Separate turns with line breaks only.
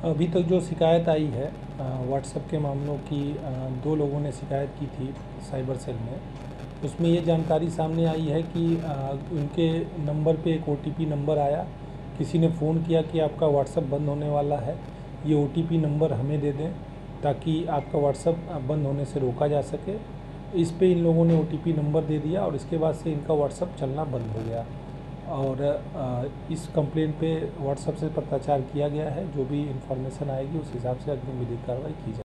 अभी तक जो शिकायत आई है व्हाट्सएप के मामलों की, दो लोगों ने शिकायत की थी साइबर सेल में। उसमें ये जानकारी सामने आई है कि उनके नंबर पे एक ओटीपी नंबर आया। किसी ने फ़ोन किया कि आपका व्हाट्सएप बंद होने वाला है, ये ओटीपी नंबर हमें दे दें ताकि आपका व्हाट्सएप बंद होने से रोका जा सके। इस पे इन लोगों ने ओटीपी नंबर दे दिया और इसके बाद से इनका व्हाट्सएप चलना बंद हो गया। और इस कंप्लेंट पे व्हाट्सएप से पत्राचार किया गया है। जो भी इंफॉर्मेशन आएगी उस हिसाब से अग्रिम विधिक कार्रवाई की जाएगी।